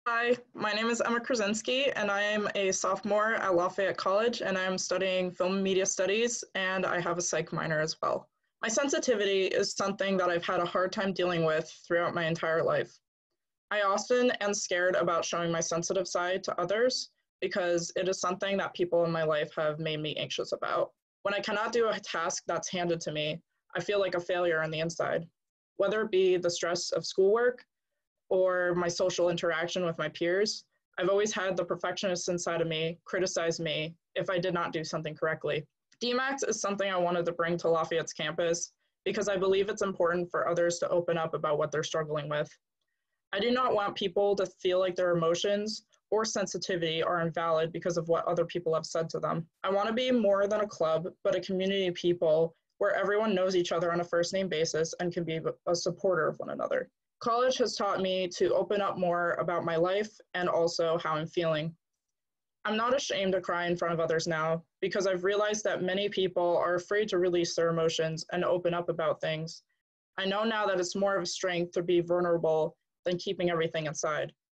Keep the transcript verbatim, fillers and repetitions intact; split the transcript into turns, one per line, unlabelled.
Hi, my name is Emma Krasinski, and I am a sophomore at Lafayette College, and I am studying film and media studies, and I have a psych minor as well. My sensitivity is something that I've had a hard time dealing with throughout my entire life. I often am scared about showing my sensitive side to others because it is something that people in my life have made me anxious about. When I cannot do a task that's handed to me, I feel like a failure on the inside, whether it be the stress of schoolwork or my social interaction with my peers. I've always had the perfectionist inside of me criticize me if I did not do something correctly. D MAX is something I wanted to bring to Lafayette's campus because I believe it's important for others to open up about what they're struggling with. I do not want people to feel like their emotions or sensitivity are invalid because of what other people have said to them. I want to be more than a club, but a community of people where everyone knows each other on a first name basis and can be a supporter of one another. College has taught me to open up more about my life and also how I'm feeling. I'm not ashamed to cry in front of others now because I've realized that many people are afraid to release their emotions and open up about things. I know now that it's more of a strength to be vulnerable than keeping everything inside.